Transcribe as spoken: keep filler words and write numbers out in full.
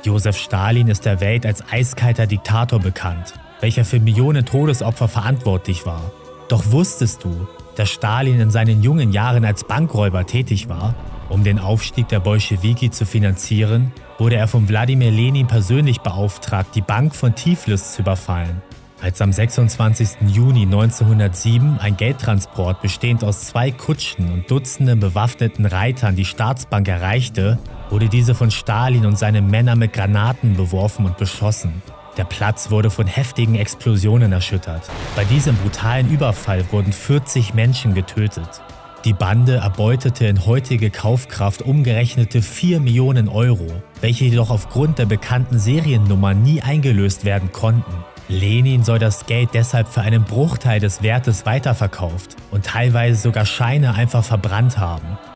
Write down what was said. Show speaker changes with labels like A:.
A: Josef Stalin ist der Welt als eiskalter Diktator bekannt, welcher für Millionen Todesopfer verantwortlich war. Doch wusstest du, dass Stalin in seinen jungen Jahren als Bankräuber tätig war? Um den Aufstieg der Bolschewiki zu finanzieren, wurde er von Wladimir Lenin persönlich beauftragt, die Bank von Tiflis zu überfallen. Als am sechsundzwanzigsten Juni neunzehnhundertsieben ein Geldtransport bestehend aus zwei Kutschen und Dutzenden bewaffneten Reitern die Staatsbank erreichte, wurde diese von Stalin und seinen Männern mit Granaten beworfen und beschossen. Der Platz wurde von heftigen Explosionen erschüttert. Bei diesem brutalen Überfall wurden vierzig Menschen getötet. Die Bande erbeutete in heutige Kaufkraft umgerechnete vier Millionen Euro, welche jedoch aufgrund der bekannten Seriennummer nie eingelöst werden konnten. Lenin soll das Geld deshalb für einen Bruchteil des Wertes weiterverkauft und teilweise sogar Scheine einfach verbrannt haben.